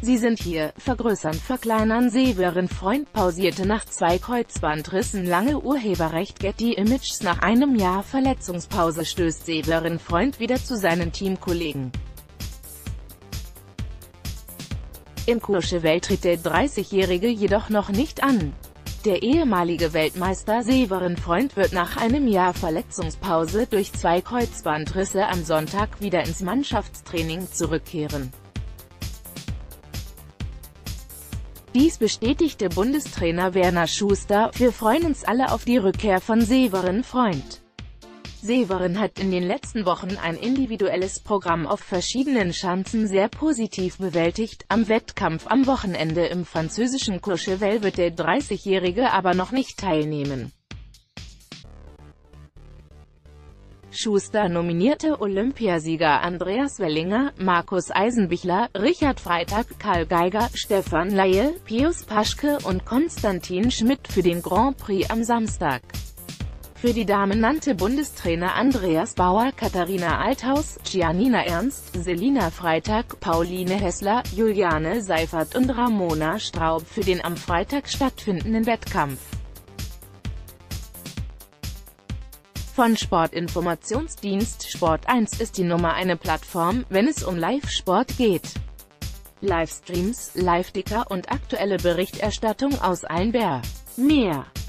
Sie sind hier, vergrößern, verkleinern. Severin Freund pausierte nach 2 Kreuzbandrissen. Lange Urheberrecht. Getty Images. Nach einem Jahr Verletzungspause stößt Severin Freund wieder zu seinen Teamkollegen. Im Courchevel tritt der 30-Jährige jedoch noch nicht an. Der ehemalige Weltmeister Severin Freund wird nach einem Jahr Verletzungspause durch 2 Kreuzbandrisse am Sonntag wieder ins Mannschaftstraining zurückkehren. Dies bestätigte Bundestrainer Werner Schuster: Wir freuen uns alle auf die Rückkehr von Severin Freund. Severin hat in den letzten Wochen ein individuelles Programm auf verschiedenen Schanzen sehr positiv bewältigt. Am Wettkampf am Wochenende im französischen Courchevel wird der 30-Jährige aber noch nicht teilnehmen. Schuster nominierte Olympiasieger Andreas Wellinger, Markus Eisenbichler, Richard Freitag, Karl Geiger, Stefan Laie, Pius Paschke und Konstantin Schmidt für den Grand Prix am Samstag. Für die Damen nannte Bundestrainer Andreas Bauer Katharina Althaus, Giannina Ernst, Selina Freitag, Pauline Hessler, Juliane Seifert und Ramona Straub für den am Freitag stattfindenden Wettkampf. Von Sportinformationsdienst Sport1 ist die Nummer eine Plattform, wenn es um Live-Sport geht. Livestreams, Live-Ticker und aktuelle Berichterstattung aus allen Mehr.